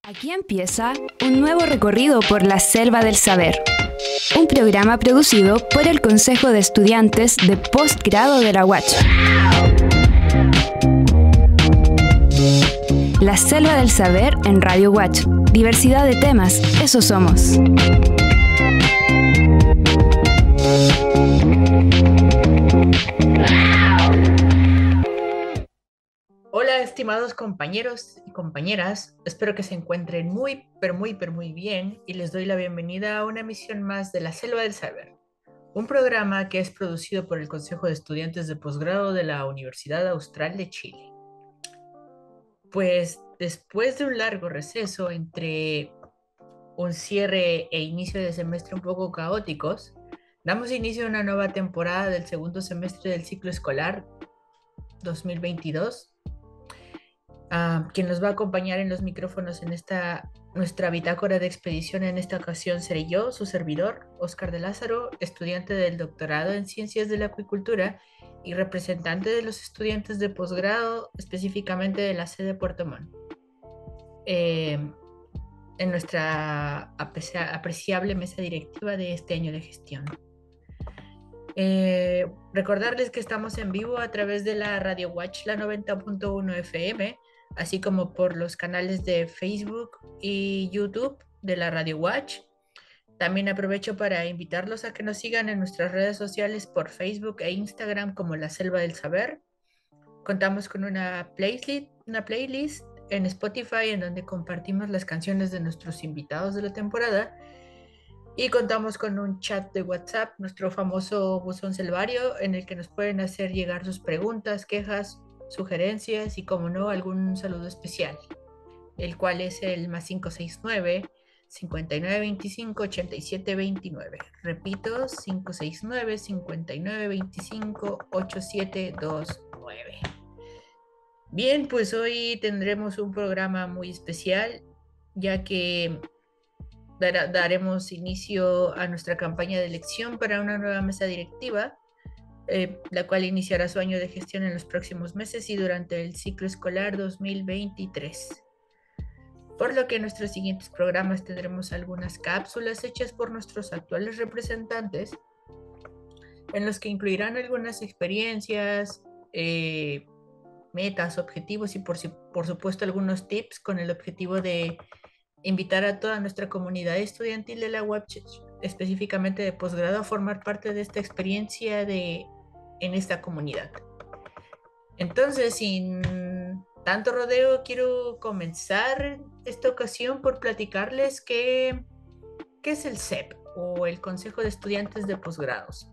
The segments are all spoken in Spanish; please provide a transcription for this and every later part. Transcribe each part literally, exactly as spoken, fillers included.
Aquí empieza un nuevo recorrido por la Selva del Saber, un programa producido por el Consejo de Estudiantes de Postgrado de la U A C H. La Selva del Saber en Radio U A C H. Diversidad de temas, eso somos. Hola, estimados compañeros y compañeras, espero que se encuentren muy, pero muy, pero muy bien y les doy la bienvenida a una emisión más de La Selva del Saber, un programa que es producido por el Consejo de Estudiantes de Posgrado de la Universidad Austral de Chile. Pues después de un largo receso entre un cierre e inicio de semestre un poco caóticos, damos inicio a una nueva temporada del segundo semestre del ciclo escolar dos mil veintidós. Uh, quien nos va a acompañar en los micrófonos en esta nuestra bitácora de expedición en esta ocasión seré yo, su servidor, Óscar de Lázaro, estudiante del doctorado en Ciencias de la Acuicultura y representante de los estudiantes de posgrado, específicamente de la sede de Puerto Montt, eh, en nuestra aprecia apreciable mesa directiva de este año de gestión. Eh, recordarles que estamos en vivo a través de la Radio U A C H, la noventa punto uno F M, así como por los canales de Facebook y YouTube de la Radio U A C H. También aprovecho para invitarlos a que nos sigan en nuestras redes sociales por Facebook e Instagram como La Selva del Saber. Contamos con una playlist, una playlist en Spotify en donde compartimos las canciones de nuestros invitados de la temporada. Y contamos con un chat de WhatsApp, nuestro famoso buzón selvario, en el que nos pueden hacer llegar sus preguntas, quejas, sugerencias y, como no, algún saludo especial, el cual es el más cinco seis nueve, cincuenta y nueve veinticinco, ochenta y siete veintinueve. Repito, cinco seis nueve, cincuenta y nueve veinticinco, ochenta y siete veintinueve. Bien, pues hoy tendremos un programa muy especial, ya que daremos inicio a nuestra campaña de elección para una nueva mesa directiva, eh, la cual iniciará su año de gestión en los próximos meses y durante el ciclo escolar dos mil veintitrés. Por lo que en nuestros siguientes programas tendremos algunas cápsulas hechas por nuestros actuales representantes, en los que incluirán algunas experiencias, eh, metas, objetivos y por, por supuesto algunos tips con el objetivo de invitar a toda nuestra comunidad estudiantil de la U A C H, específicamente de posgrado, a formar parte de esta experiencia de, en esta comunidad. Entonces, sin tanto rodeo, quiero comenzar esta ocasión por platicarles qué, qué es el C E P, o el Consejo de Estudiantes de Posgrados.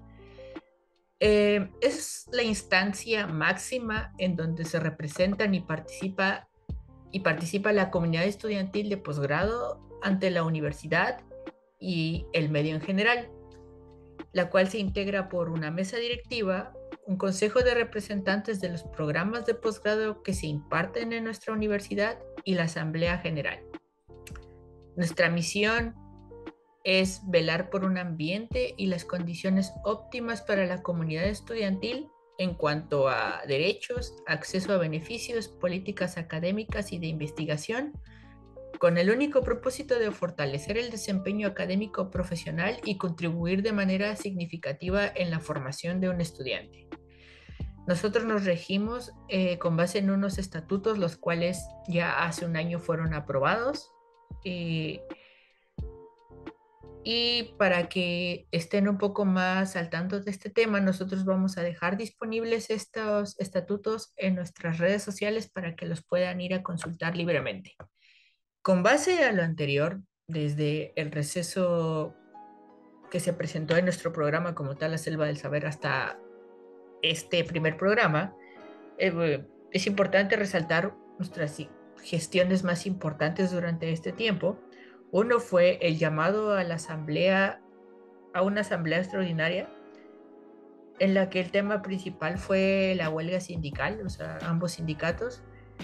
Eh, es la instancia máxima en donde se representan y participa y participa la comunidad estudiantil de posgrado ante la universidad y el medio en general, la cual se integra por una mesa directiva, un consejo de representantes de los programas de posgrado que se imparten en nuestra universidad y la asamblea general. Nuestra misión es velar por un ambiente y las condiciones óptimas para la comunidad estudiantil en cuanto a derechos, acceso a beneficios, políticas académicas y de investigación, con el único propósito de fortalecer el desempeño académico profesional y contribuir de manera significativa en la formación de un estudiante. Nosotros nos regimos eh, con base en unos estatutos, los cuales ya hace un año fueron aprobados, eh, y para que estén un poco más al tanto de este tema, nosotros vamos a dejar disponibles estos estatutos en nuestras redes sociales para que los puedan ir a consultar libremente. Con base a lo anterior, desde el receso que se presentó en nuestro programa como tal, La Selva del Saber, hasta este primer programa, eh, es importante resaltar nuestras gestiones más importantes durante este tiempo. Uno fue el llamado a la asamblea, a una asamblea extraordinaria, en la que el tema principal fue la huelga sindical, o sea, ambos sindicatos.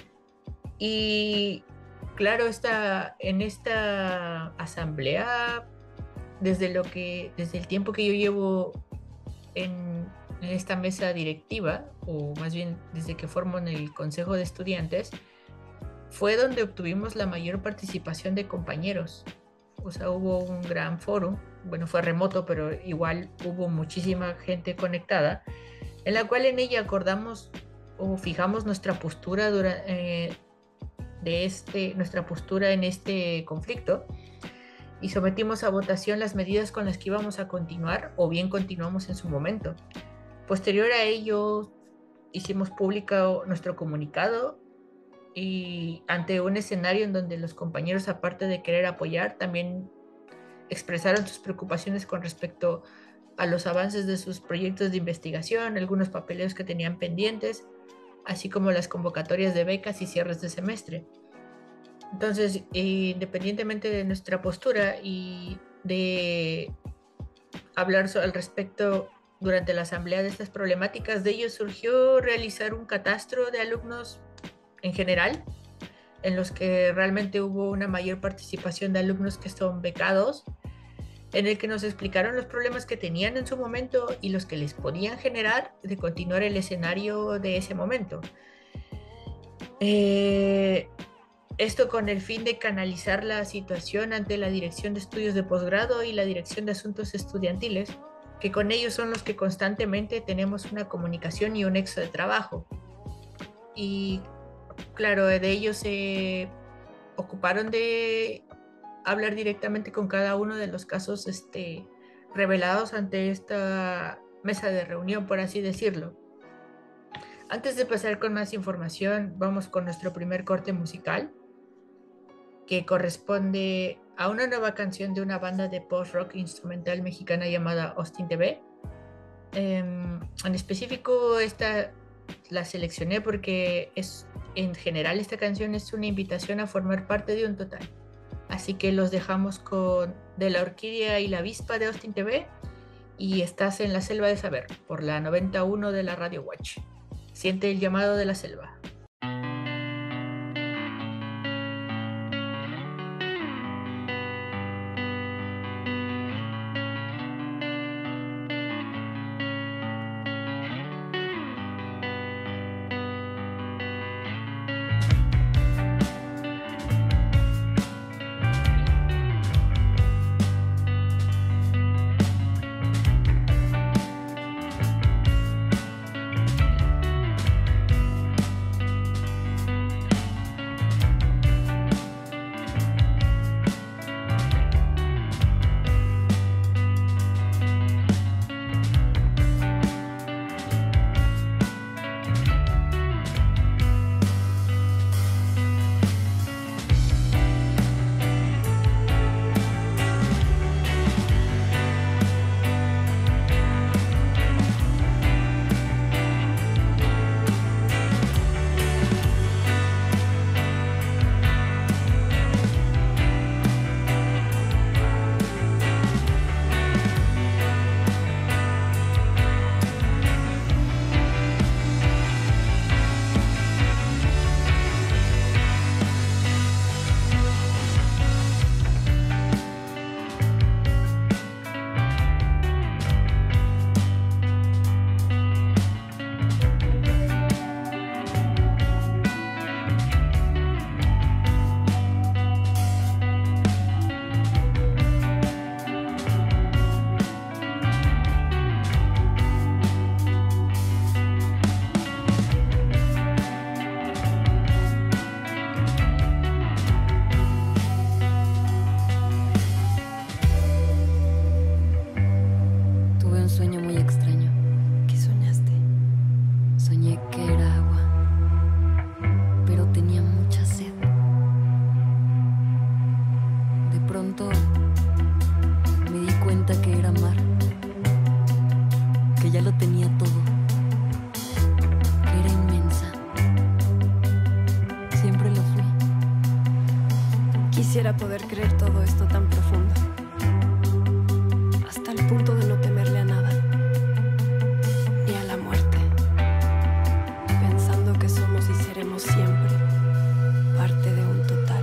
Y claro, esta, en esta asamblea, desde, lo que, desde el tiempo que yo llevo en, en esta mesa directiva, o más bien desde que formo en el Consejo de Estudiantes, fue donde obtuvimos la mayor participación de compañeros. O sea, hubo un gran foro, bueno, fue remoto, pero igual hubo muchísima gente conectada, en la cual en ella acordamos o fijamos nuestra postura dura, eh, de este, nuestra postura en este conflicto, y sometimos a votación las medidas con las que íbamos a continuar o bien continuamos en su momento. Posterior a ello, hicimos público nuestro comunicado y ante un escenario en donde los compañeros, aparte de querer apoyar, también expresaron sus preocupaciones con respecto a los avances de sus proyectos de investigación, algunos papeleos que tenían pendientes, así como las convocatorias de becas y cierres de semestre. Entonces, independientemente de nuestra postura y de hablar al respecto durante la asamblea de estas problemáticas, de ello surgió realizar un catastro de alumnos en general, en los que realmente hubo una mayor participación de alumnos que son becados, en el que nos explicaron los problemas que tenían en su momento y los que les podían generar de continuar el escenario de ese momento. Eh, esto con el fin de canalizar la situación ante la Dirección de Estudios de Posgrado y la Dirección de Asuntos Estudiantiles, que con ellos son los que constantemente tenemos una comunicación y un nexo de trabajo. Y claro, de ellos se ocuparon de hablar directamente con cada uno de los casos este, revelados ante esta mesa de reunión, por así decirlo. Antes de pasar con más información, vamos con nuestro primer corte musical, que corresponde a una nueva canción de una banda de post-rock instrumental mexicana llamada Austin T V. Eh, en específico, esta la seleccioné porque es, en general esta canción es una invitación a formar parte de un total. Así que los dejamos con De la Orquídea y la Avispa de Austin T V y Estás en la Selva del Saber por la noventa y uno de la Radio Watch. Siente el llamado de la selva. Quisiera poder creer todo esto tan profundo, hasta el punto de no temerle a nada, ni a la muerte, pensando que somos y seremos siempre parte de un total.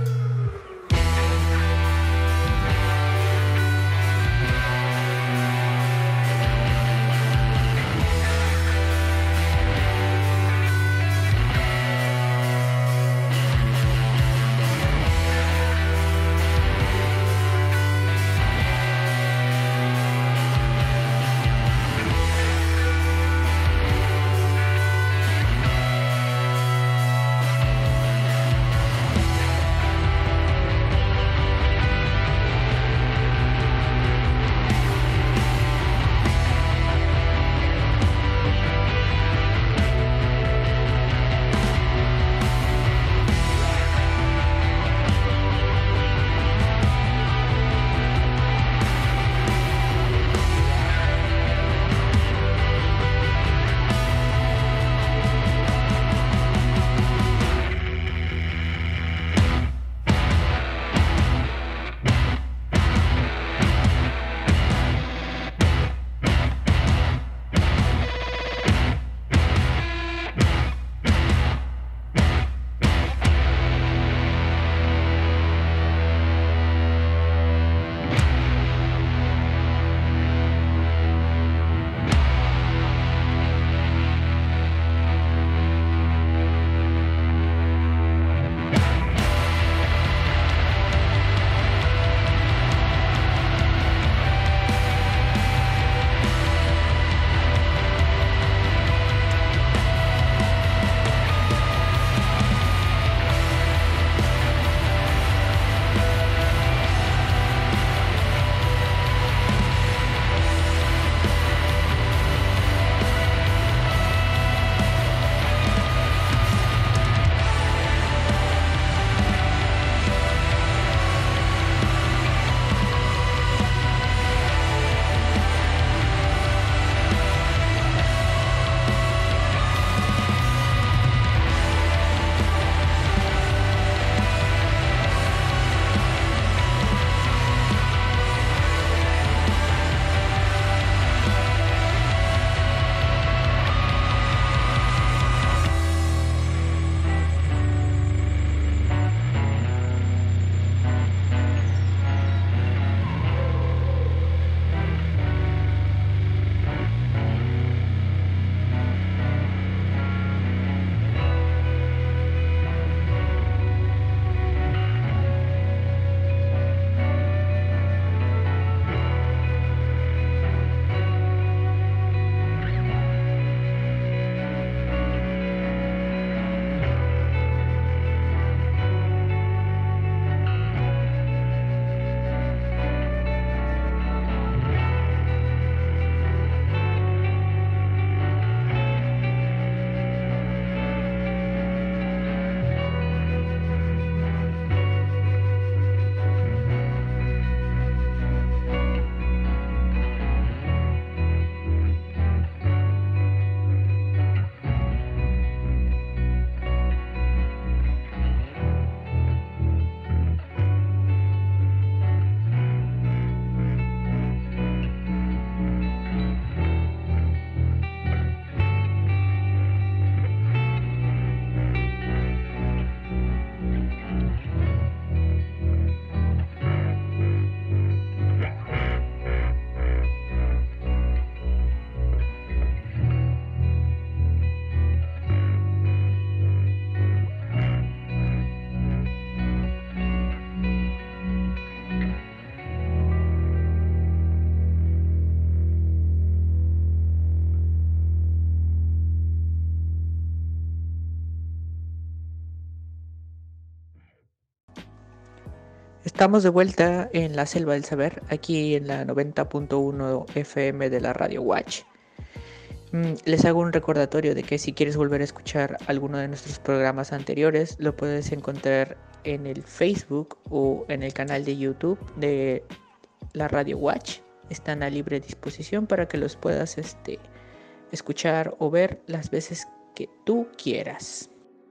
Estamos de vuelta en la Selva del Saber, aquí en la noventa punto uno F M de la Radio Watch. Les hago un recordatorio de que si quieres volver a escuchar alguno de nuestros programas anteriores, lo puedes encontrar en el Facebook o en el canal de YouTube de la Radio Watch. Están a libre disposición para que los puedas este, escuchar o ver las veces que tú quieras.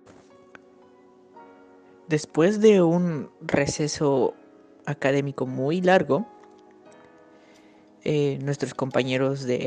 Después de un receso académico muy largo, eh, nuestros compañeros de,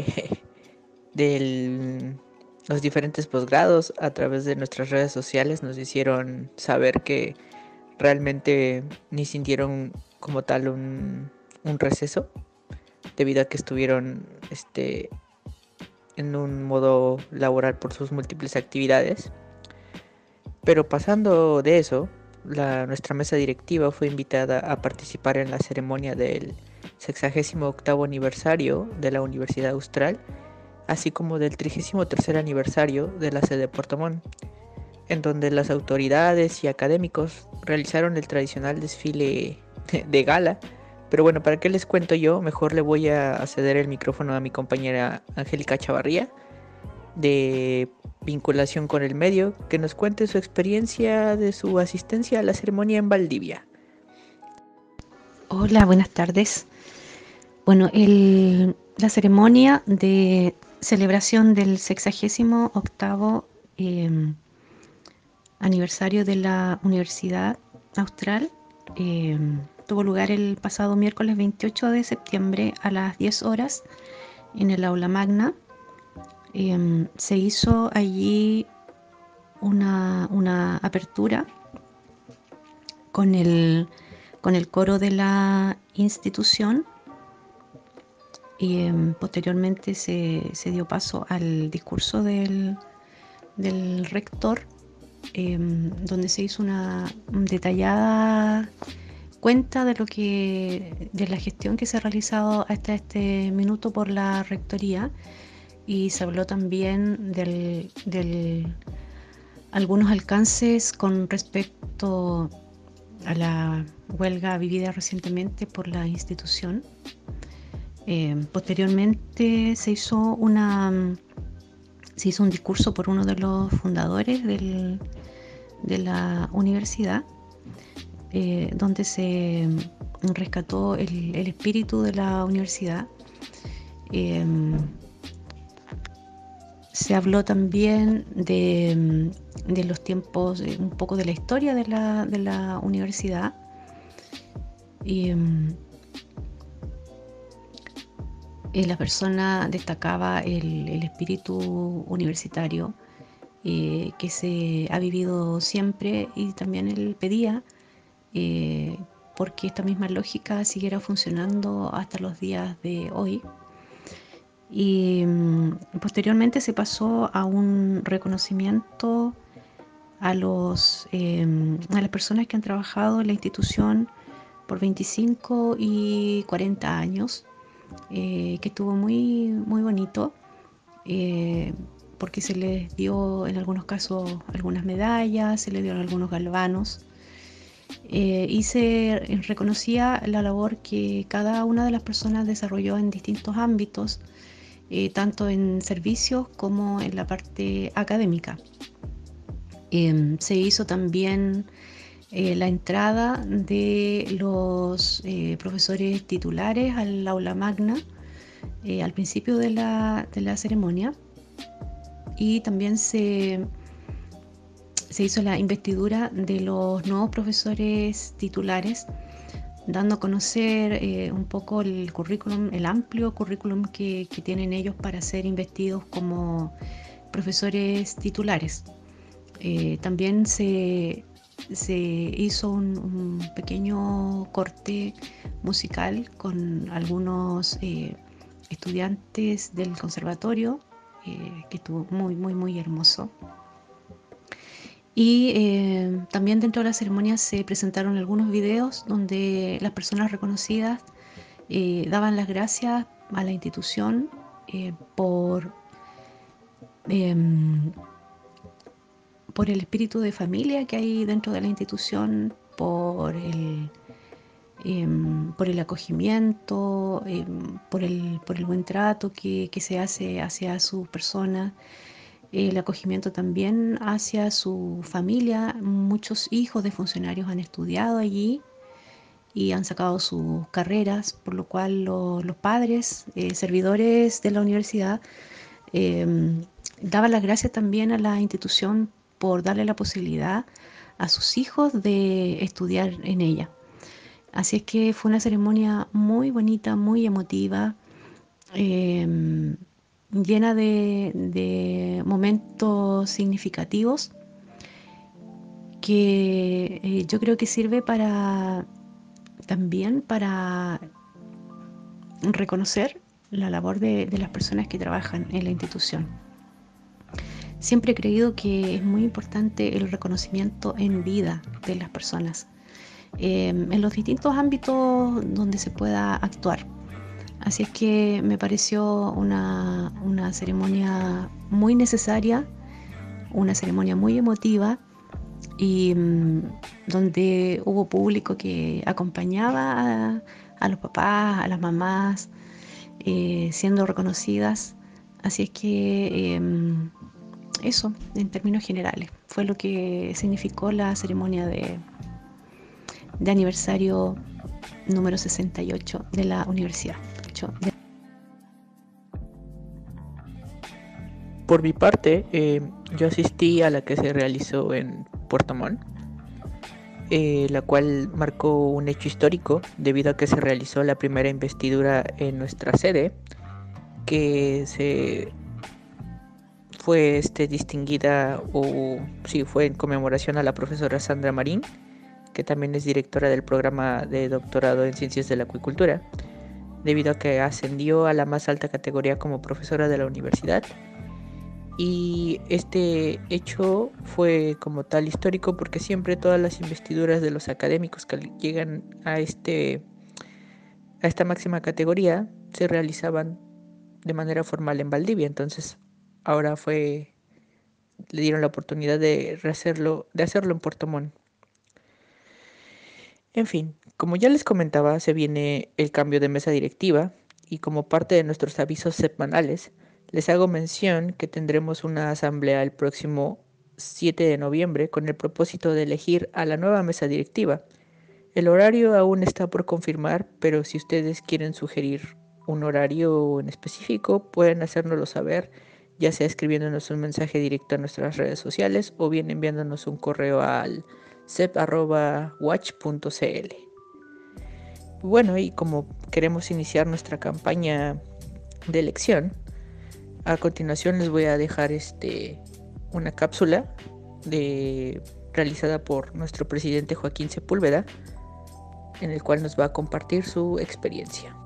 de los diferentes posgrados a través de nuestras redes sociales nos hicieron saber que realmente ni sintieron como tal un, un receso, debido a que estuvieron este, en un modo laboral por sus múltiples actividades. Pero pasando de eso, la, nuestra mesa directiva fue invitada a participar en la ceremonia del sexagésimo octavo aniversario de la Universidad Austral, así como del trigésimo tercer aniversario de la sede de Puerto Montt, en donde las autoridades y académicos realizaron el tradicional desfile de gala. Pero bueno, ¿para qué les cuento yo? Mejor le voy a ceder el micrófono a mi compañera Angélica Chavarría, de vinculación con el medio, que nos cuente su experiencia de su asistencia a la ceremonia en Valdivia. Hola, buenas tardes. Bueno, el, la ceremonia de celebración del sexagésimo octavo eh, aniversario de la Universidad Austral eh, tuvo lugar el pasado miércoles veintiocho de septiembre a las diez horas en el aula magna. Eh, se hizo allí una, una apertura con el, con el coro de la institución y eh, posteriormente se, se dio paso al discurso del, del rector, eh, donde se hizo una detallada cuenta de lo que de la gestión que se ha realizado hasta este minuto por la rectoría. Y se habló también del, del algunos alcances con respecto a la huelga vivida recientemente por la institución. Eh, posteriormente se hizo una se hizo un discurso por uno de los fundadores del, de la universidad, eh, donde se rescató el, el espíritu de la universidad. Eh, Se habló también de, de los tiempos, un poco de la historia de la, de la universidad. Y, y la persona destacaba el, el espíritu universitario eh, que se ha vivido siempre, y también él pedía eh, porque esta misma lógica siguiera funcionando hasta los días de hoy. Y posteriormente se pasó a un reconocimiento a, los, eh, a las personas que han trabajado en la institución por veinticinco y cuarenta años, eh, que estuvo muy, muy bonito, eh, porque se les dio en algunos casos algunas medallas, se les dieron algunos galvanos, eh, y se reconocía la labor que cada una de las personas desarrolló en distintos ámbitos, Eh, tanto en servicios como en la parte académica. Eh, se hizo también eh, la entrada de los eh, profesores titulares al aula magna eh, al principio de la, de la ceremonia, y también se, se hizo la investidura de los nuevos profesores titulares, dando a conocer eh, un poco el currículum, el amplio currículum que, que tienen ellos para ser investidos como profesores titulares. Eh, también se, se hizo un, un pequeño corte musical con algunos eh, estudiantes del conservatorio, eh, que estuvo muy, muy, muy hermoso. Y eh, también dentro de la ceremonia se presentaron algunos videos donde las personas reconocidas eh, daban las gracias a la institución eh, por, eh, por el espíritu de familia que hay dentro de la institución, por el, eh, por el acogimiento, eh, por, el, por el buen trato que, que se hace hacia su persona, el acogimiento también hacia su familia. Muchos hijos de funcionarios han estudiado allí y han sacado sus carreras, por lo cual lo, los padres, eh, servidores de la universidad, eh, daban las gracias también a la institución por darle la posibilidad a sus hijos de estudiar en ella. Así es que fue una ceremonia muy bonita, muy emotiva, eh, llena de, de momentos significativos que eh, yo creo que sirve para también para reconocer la labor de, de las personas que trabajan en la institución. Siempre he creído que es muy importante el reconocimiento en vida de las personas, eh, en los distintos ámbitos donde se pueda actuar. Así es que me pareció una, una ceremonia muy necesaria, una ceremonia muy emotiva, y mmm, donde hubo público que acompañaba a, a los papás, a las mamás, eh, siendo reconocidas. Así es que eh, eso, en términos generales, fue lo que significó la ceremonia de, de aniversario número sesenta y ocho de la universidad. Por mi parte, eh, yo asistí a la que se realizó en Puerto Montt, eh, la cual marcó un hecho histórico debido a que se realizó la primera investidura en nuestra sede, que se fue este, distinguida, o sí, fue en conmemoración a la profesora Sandra Marín, que también es directora del programa de doctorado en Ciencias de la Acuicultura, debido a que ascendió a la más alta categoría como profesora de la universidad. Y este hecho fue como tal histórico porque siempre todas las investiduras de los académicos que llegan a, este, a esta máxima categoría se realizaban de manera formal en Valdivia. Entonces ahora fue, le dieron la oportunidad de hacerlo, de hacerlo en Puerto Montt. En fin, como ya les comentaba, se viene el cambio de mesa directiva y como parte de nuestros avisos semanales, les hago mención que tendremos una asamblea el próximo siete de noviembre con el propósito de elegir a la nueva mesa directiva. El horario aún está por confirmar, pero si ustedes quieren sugerir un horario en específico, pueden hacérnoslo saber, ya sea escribiéndonos un mensaje directo a nuestras redes sociales o bien enviándonos un correo al cep arroba watch punto cl. Bueno, y como queremos iniciar nuestra campaña de elección, a continuación les voy a dejar este, una cápsula de, realizada por nuestro presidente Joaquín Sepúlveda, en el cual nos va a compartir su experiencia.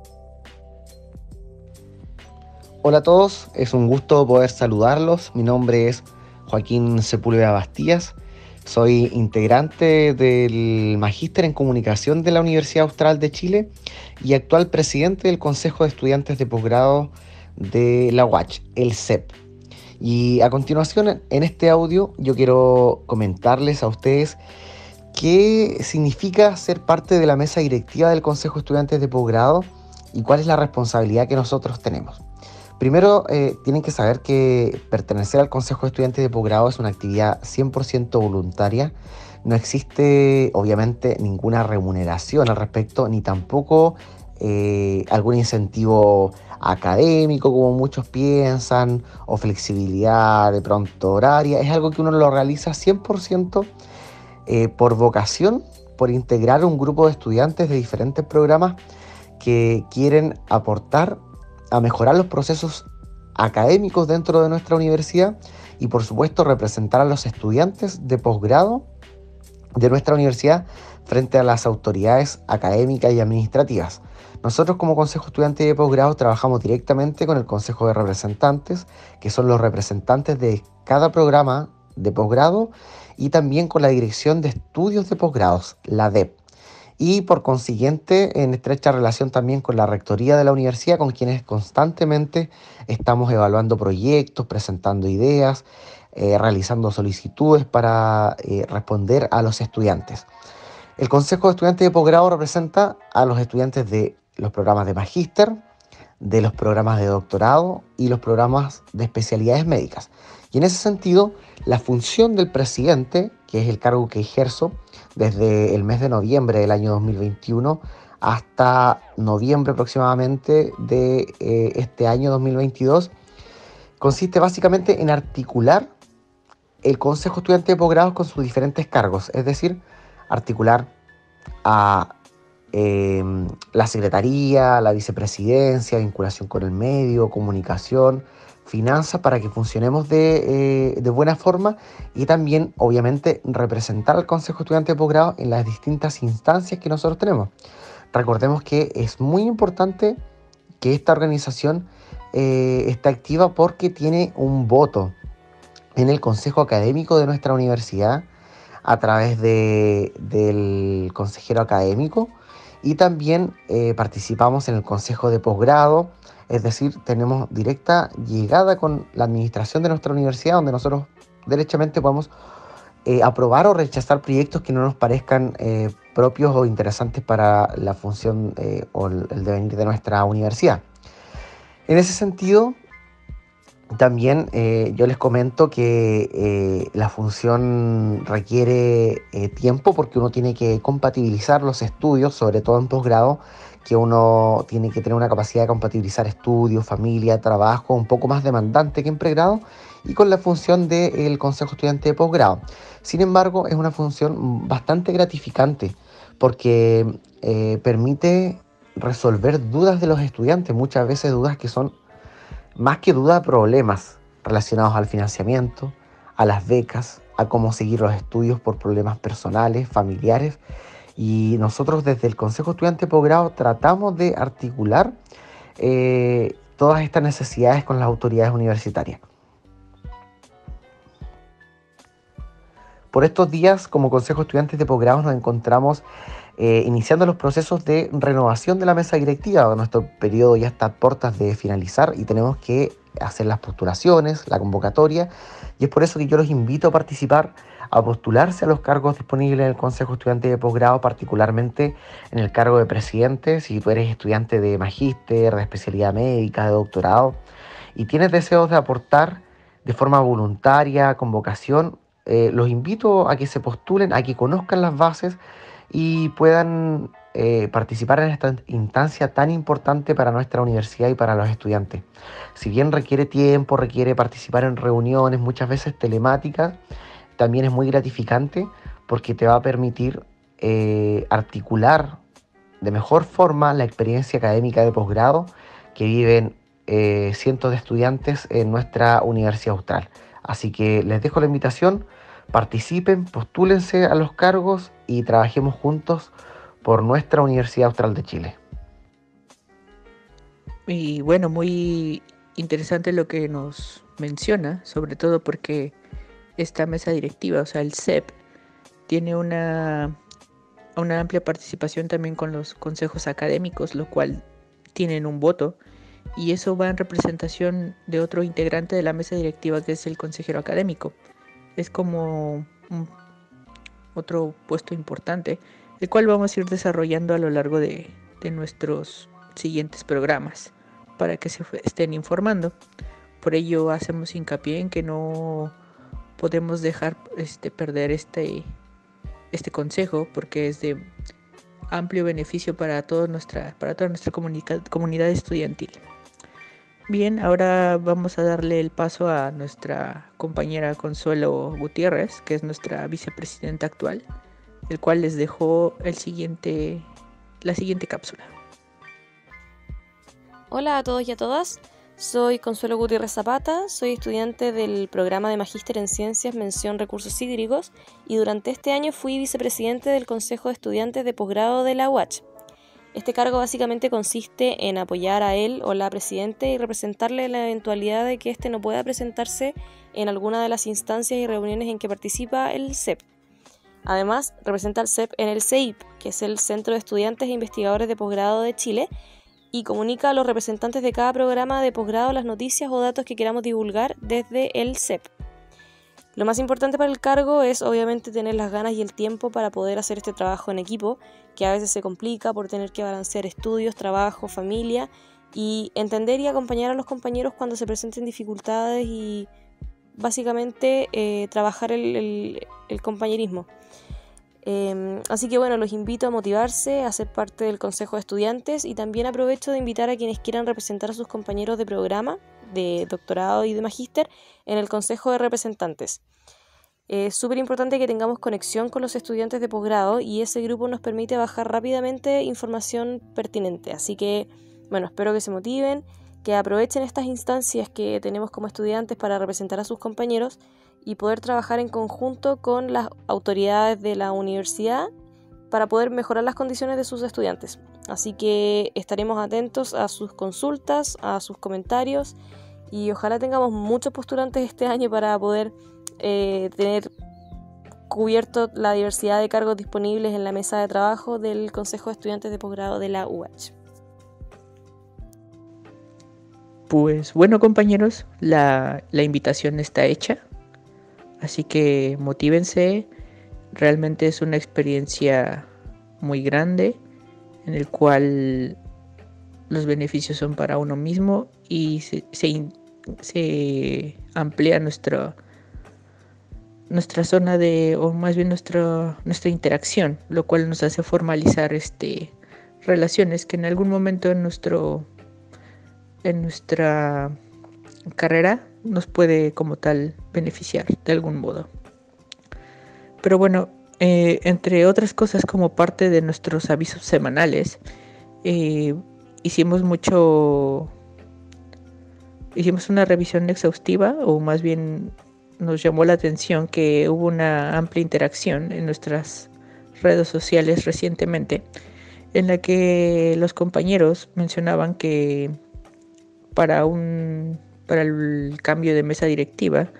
Hola a todos, es un gusto poder saludarlos. Mi nombre es Joaquín Sepúlveda Bastías. Soy integrante del Magíster en Comunicación de la Universidad Austral de Chile y actual presidente del Consejo de Estudiantes de Posgrado de la U A C H, el C E P. Y a continuación, en este audio, yo quiero comentarles a ustedes qué significa ser parte de la mesa directiva del Consejo de Estudiantes de Posgrado y cuál es la responsabilidad que nosotros tenemos. Primero, eh, tienen que saber que pertenecer al Consejo de Estudiantes de Posgrado es una actividad cien por ciento voluntaria. No existe, obviamente, ninguna remuneración al respecto, ni tampoco eh, algún incentivo académico, como muchos piensan, o flexibilidad de pronto horaria. Es algo que uno lo realiza cien por ciento eh, por vocación, por integrar un grupo de estudiantes de diferentes programas que quieren aportar a mejorar los procesos académicos dentro de nuestra universidad y, por supuesto, representar a los estudiantes de posgrado de nuestra universidad frente a las autoridades académicas y administrativas. Nosotros, como Consejo Estudiante de Posgrado, trabajamos directamente con el Consejo de Representantes, que son los representantes de cada programa de posgrado, y también con la Dirección de Estudios de Posgrados, la D E P. Y por consiguiente, en estrecha relación también con la Rectoría de la Universidad, con quienes constantemente estamos evaluando proyectos, presentando ideas, eh, realizando solicitudes para eh, responder a los estudiantes. El Consejo de Estudiantes de Posgrado representa a los estudiantes de los programas de magíster, de los programas de doctorado y los programas de especialidades médicas. Y en ese sentido, la función del presidente, que es el cargo que ejerzo desde el mes de noviembre del año dos mil veintiuno hasta noviembre aproximadamente de eh, este año dos mil veintidós, consiste básicamente en articular el Consejo Estudiante de Posgrado con sus diferentes cargos, es decir, articular a eh, la secretaría, la vicepresidencia, vinculación con el medio, comunicación, finanzas, para que funcionemos de, eh, de buena forma, y también, obviamente, representar al Consejo Estudiante de Posgrado en las distintas instancias que nosotros tenemos. Recordemos que es muy importante que esta organización eh, esté activa porque tiene un voto en el Consejo Académico de nuestra universidad a través de, del consejero académico, y también eh, participamos en el Consejo de Posgrado, es decir, tenemos directa llegada con la administración de nuestra universidad, donde nosotros derechamente podemos eh, aprobar o rechazar proyectos que no nos parezcan eh, propios o interesantes para la función eh, o el, el devenir de nuestra universidad. En ese sentido, también eh, yo les comento que eh, la función requiere eh, tiempo, porque uno tiene que compatibilizar los estudios, sobre todo en posgrado, que uno tiene que tener una capacidad de compatibilizar estudios, familia, trabajo, un poco más demandante que en pregrado, y con la función del Consejo Estudiante de Posgrado. Sin embargo, es una función bastante gratificante, porque eh, permite resolver dudas de los estudiantes, muchas veces dudas que son más que duda, problemas relacionados al financiamiento, a las becas, a cómo seguir los estudios por problemas personales, familiares. Y nosotros desde el Consejo Estudiante de Posgrado tratamos de articular eh, todas estas necesidades con las autoridades universitarias. Por estos días, como Consejo Estudiantes de Posgrado, nos encontramos eh, iniciando los procesos de renovación de la mesa directiva. Nuestro periodo ya está a puertas de finalizar y tenemos que hacer las postulaciones, la convocatoria, y es por eso que yo los invito a participar, a postularse a los cargos disponibles en el Consejo Estudiante de Posgrado, particularmente en el cargo de presidente. Si tú eres estudiante de magíster, de especialidad médica, de doctorado, y tienes deseos de aportar de forma voluntaria, con vocación, eh, los invito a que se postulen, a que conozcan las bases y puedan eh, participar en esta instancia tan importante para nuestra universidad y para los estudiantes. Si bien requiere tiempo, requiere participar en reuniones, muchas veces telemáticas, también es muy gratificante porque te va a permitir eh, articular de mejor forma la experiencia académica de posgrado que viven eh, cientos de estudiantes en nuestra Universidad Austral. Así que les dejo la invitación, participen, postúlense a los cargos y trabajemos juntos por nuestra Universidad Austral de Chile. Y bueno, muy interesante lo que nos menciona, sobre todo porque esta mesa directiva, o sea, el C E P, tiene una, una amplia participación también con los consejos académicos, lo cual tienen un voto, y eso va en representación de otro integrante de la mesa directiva, que es el consejero académico. Es como un, otro puesto importante, el cual vamos a ir desarrollando a lo largo de, de nuestros siguientes programas para que se estén informando. Por ello hacemos hincapié en que no podemos dejar este, perder este, este consejo, porque es de amplio beneficio para, todo nuestra, para toda nuestra comunica, comunidad estudiantil. Bien, ahora vamos a darle el paso a nuestra compañera Consuelo Gutiérrez, que es nuestra vicepresidenta actual, el cual les dejó el siguiente, la siguiente cápsula. Hola a todos y a todas, soy Consuelo Gutiérrez Zapata, soy estudiante del programa de Magíster en Ciencias Mención Recursos Hídricos y durante este año fui vicepresidente del Consejo de Estudiantes de Posgrado de la U A C H. Este cargo básicamente consiste en apoyar a él o la presidente y representarle la eventualidad de que éste no pueda presentarse en alguna de las instancias y reuniones en que participa el C E P. Además, representa al C E P en el C E I P, que es el Centro de Estudiantes e Investigadores de Posgrado de Chile, y comunica a los representantes de cada programa de posgrado las noticias o datos que queramos divulgar desde el C E P. Lo más importante para el cargo es obviamente tener las ganas y el tiempo para poder hacer este trabajo en equipo, que a veces se complica por tener que balancear estudios, trabajo, familia, y entender y acompañar a los compañeros cuando se presenten dificultades y básicamente eh, trabajar el, el, el compañerismo. Eh, así que bueno, los invito a motivarse, a ser parte del Consejo de Estudiantes, y también aprovecho de invitar a quienes quieran representar a sus compañeros de programa, de doctorado y de magíster en el Consejo de Representantes. Es súper importante que tengamos conexión con los estudiantes de posgrado y ese grupo nos permite bajar rápidamente información pertinente. Así que, bueno, espero que se motiven, que aprovechen estas instancias que tenemos como estudiantes para representar a sus compañeros y poder trabajar en conjunto con las autoridades de la universidad para poder mejorar las condiciones de sus estudiantes. Así que estaremos atentos a sus consultas, a sus comentarios, y ojalá tengamos muchos postulantes este año para poder eh, tener cubierto la diversidad de cargos disponibles en la mesa de trabajo del Consejo de Estudiantes de Posgrado de la U H. Pues bueno, compañeros, la, la invitación está hecha, así que motívense. Realmente es una experiencia muy grande en el cual los beneficios son para uno mismo y se, se, se amplía nuestra, nuestra zona de, o más bien nuestra, nuestra interacción, lo cual nos hace formalizar este, relaciones que en algún momento en, nuestro, en nuestra carrera nos puede como tal beneficiar de algún modo. Pero bueno, eh, entre otras cosas, como parte de nuestros avisos semanales, eh, hicimos mucho, hicimos una revisión exhaustiva, o más bien nos llamó la atención que hubo una amplia interacción en nuestras redes sociales recientemente, en la que los compañeros mencionaban que para un, para el cambio de mesa directiva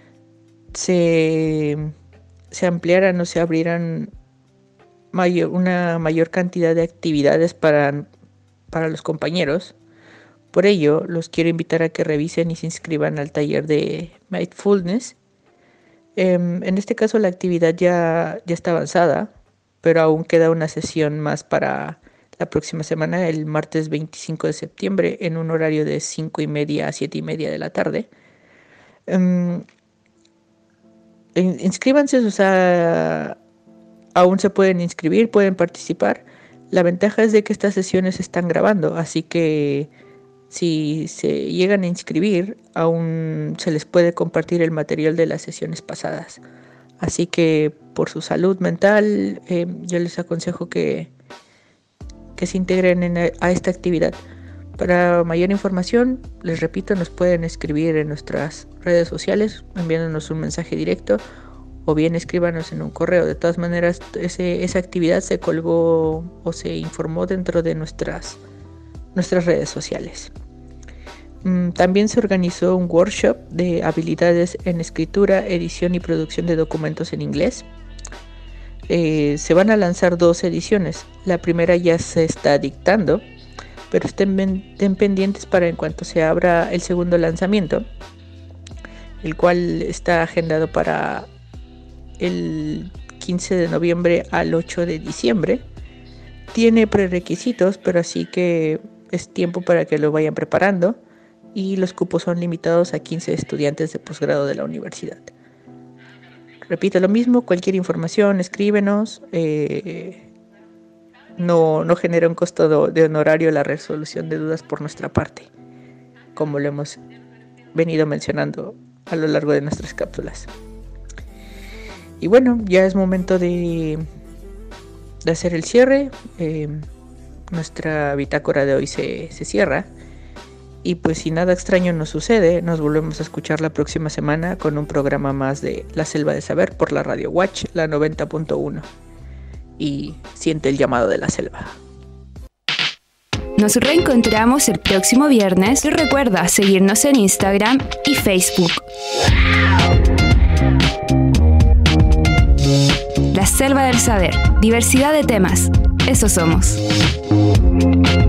se se ampliaran o se abrieran mayor, una mayor cantidad de actividades para, para los compañeros. Por ello, los quiero invitar a que revisen y se inscriban al taller de Mindfulness. Eh, en este caso la actividad ya, ya está avanzada, pero aún queda una sesión más para la próxima semana, el martes veinticinco de septiembre, en un horario de cinco y media a siete y media de la tarde. Eh, Inscríbanse, o sea, aún se pueden inscribir, pueden participar. La ventaja es de que estas sesiones se están grabando, así que si se llegan a inscribir, aún se les puede compartir el material de las sesiones pasadas. Así que por su salud mental, eh, yo les aconsejo que, que se integren en a, a esta actividad. Para mayor información, les repito, nos pueden escribir en nuestras redes sociales, enviándonos un mensaje directo, o bien escríbanos en un correo. De todas maneras, ese, esa actividad se colgó o se informó dentro de nuestras, nuestras redes sociales. También se organizó un workshop de habilidades en escritura, edición y producción de documentos en inglés. Eh, se van a lanzar dos ediciones. La primera ya se está dictando, pero estén, estén pendientes para en cuanto se abra el segundo lanzamiento, el cual está agendado para el quince de noviembre al ocho de diciembre. Tiene prerequisitos, pero así que es tiempo para que lo vayan preparando, y los cupos son limitados a quince estudiantes de posgrado de la universidad. Repito lo mismo, cualquier información, escríbenos. Eh, No, no genera un costo de honorario la resolución de dudas por nuestra parte, como lo hemos venido mencionando a lo largo de nuestras cápsulas. Y bueno, ya es momento de, de hacer el cierre. Eh, nuestra bitácora de hoy se, se cierra. Y pues si nada extraño nos sucede, nos volvemos a escuchar la próxima semana con un programa más de La Selva del Saber por la Radio Watch, la noventa punto uno. Y siente el llamado de la selva. Nos reencontramos el próximo viernes y recuerda seguirnos en Instagram y Facebook. La Selva del Saber, diversidad de temas, eso somos.